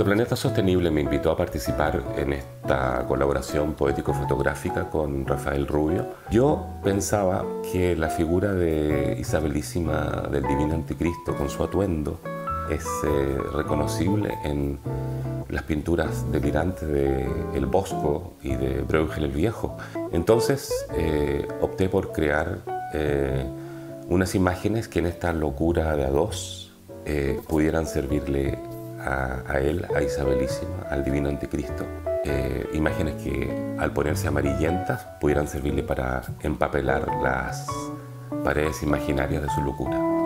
Planeta Sostenible me invitó a participar en esta colaboración poético-fotográfica con Rafael Rubio. Yo pensaba que la figura de Isabelísima del Divino Anticristo con su atuendo es reconocible en las pinturas delirantes de El Bosco y de Bruegel el Viejo. Entonces opté por crear unas imágenes que en esta locura de a dos pudieran servirle a él, a Isabelísima, al Divino Anticristo. Imágenes que al ponerse amarillentas pudieran servirle para empapelar las paredes imaginarias de su locura.